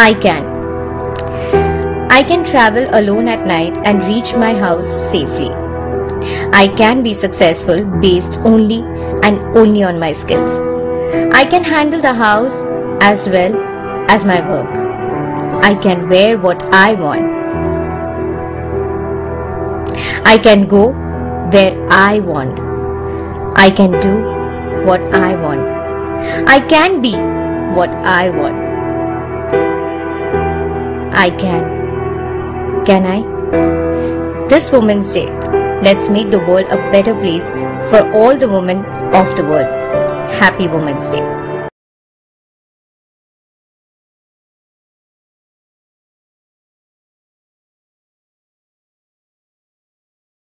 I can. I can travel alone at night and reach my house safely. I can be successful based only and only on my skills. I can handle the house as well as my work. I can wear what I want. I can go where I want. I can do what I want. I can be what I want. I can. Can I? This Women's Day, let's make the world a better place for all the women of the world. Happy Women's Day.